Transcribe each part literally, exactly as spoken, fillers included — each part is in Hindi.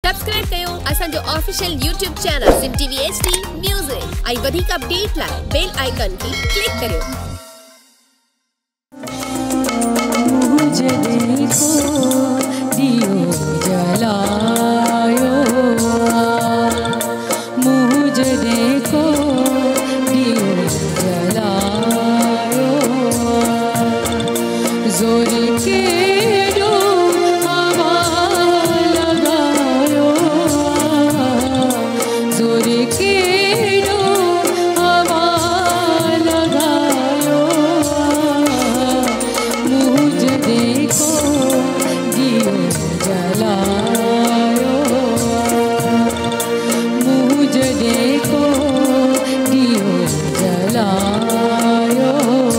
सब्सक्राइब कयो असांजो ऑफिशियल यूट्यूब चैनल सिम टीवी एचडी म्यूजिक आई वधीक अपडेट लाइ बेल आइकन खे क्लिक करियो। मुझे देखो दियो जलायो, मुझे देखो दियो जलायो, जोर के दो हवा लगायो, जोर के दो हवा लगायो, मुझे देखो दियो जलायो, मुझे देखो दियो जलायो।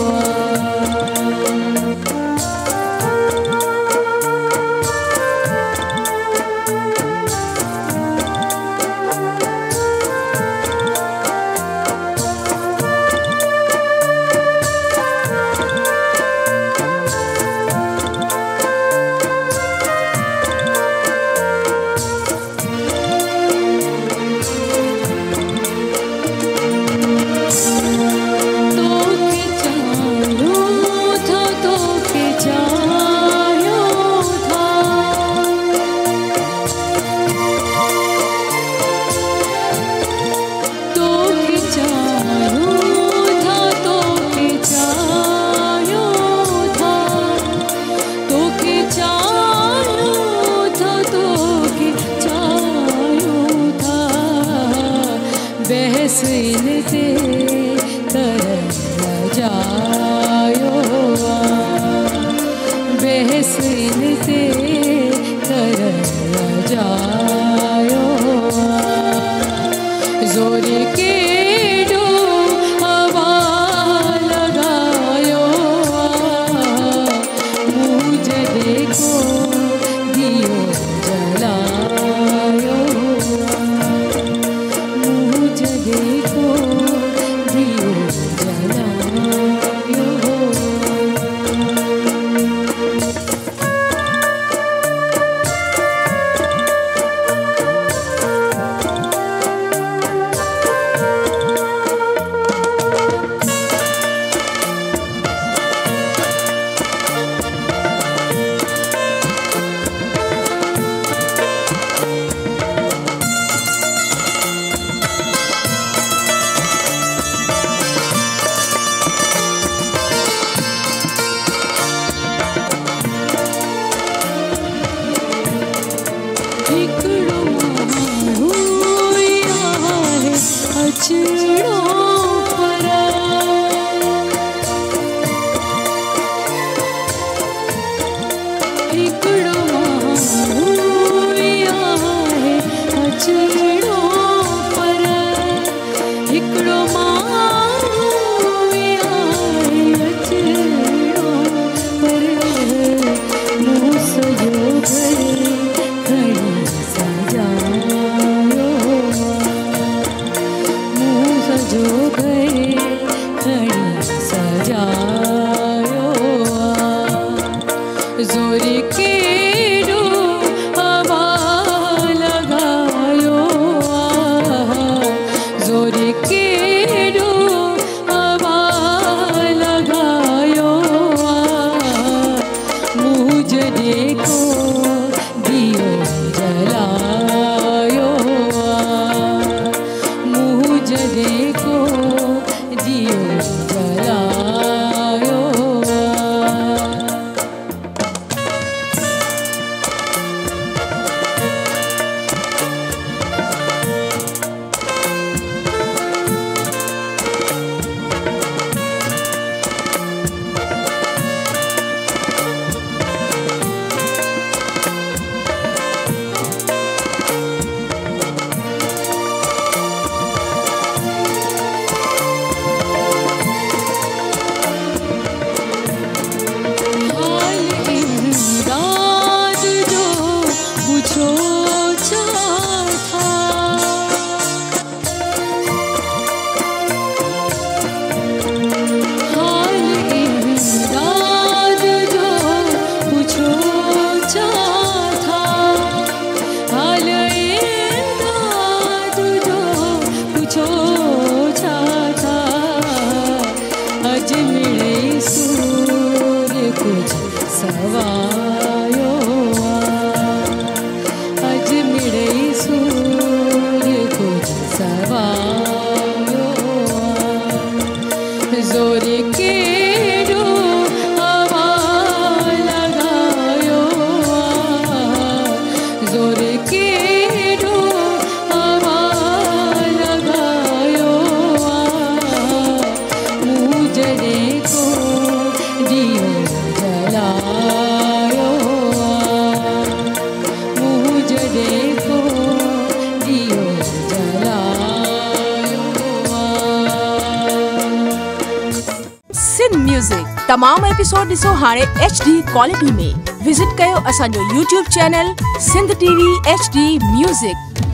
बहस इनते कर जायो, बहस इनते कर जायो, जोर के दो हवा लगायो, मुझे देखो दियो जलायो, मुझे देखो दियो जलायो। हिकड़ो माण्हू आहे अचणो पर, हिकड़ो माण्हू आहे अचणो पर, हिकड़ो माण्हू आहे अचणो पर, मूं सॼो घर खणी सजायो, मूं सॼो सवायो अज मिड़ई सूर कुछ सवायो जोर के जो हवा लगायो जोर के जो हवा लगायो मुझे को दियो जलायो मुझे को दियो जलायो। सिंध म्यूजिक तमाम एपिसोड ॾिसो हाणे एच डी क्वालिटी में। विजिट कयो असांजो YouTube channel Sindh TV H D music.